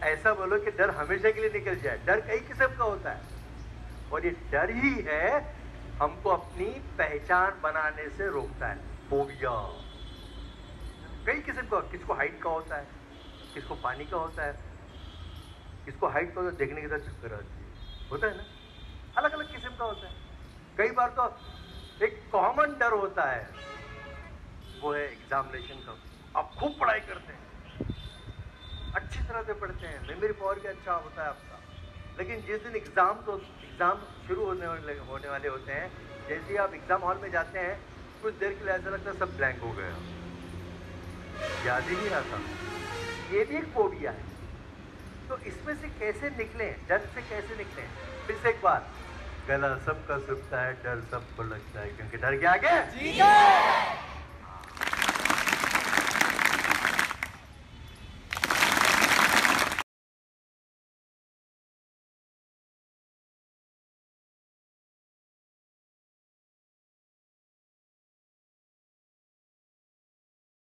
ऐसा बोलो कि डर हमेशा के लिए निकल जाए। डर कई किस्म का होता है और ये डर ही है हमको अपनी पहचान बनाने से रोकता है। फोबिया कई किस्म का, किसको हाइट का होता है, किसको पानी का होता है, किसको हाइट का होता है देखने के साथ चक्कर आती है, होता है ना, अलग अलग किस्म का होता है। कई बार तो एक कॉमन डर होता है, वो है एग्जामिनेशन का। आप खूब पढ़ाई करते हैं, अच्छी तरह से पढ़ते हैं, मेमोरी पावर भी अच्छा होता है आपका, लेकिन जिस दिन एग्जाम शुरू होने वाले होते हैं, जैसे ही आप एग्जाम हॉल में जाते हैं, कुछ देर के लिए ऐसा लगता है सब ब्लैंक हो गया, याद ही नहीं आता। ये भी एक फोबिया है। तो इसमें से कैसे निकलें, डर से कैसे निकलें? फिर से एक बार, गला सबका सूखता है, डर सबको लगता है, क्योंकि डर के आगे जीत है।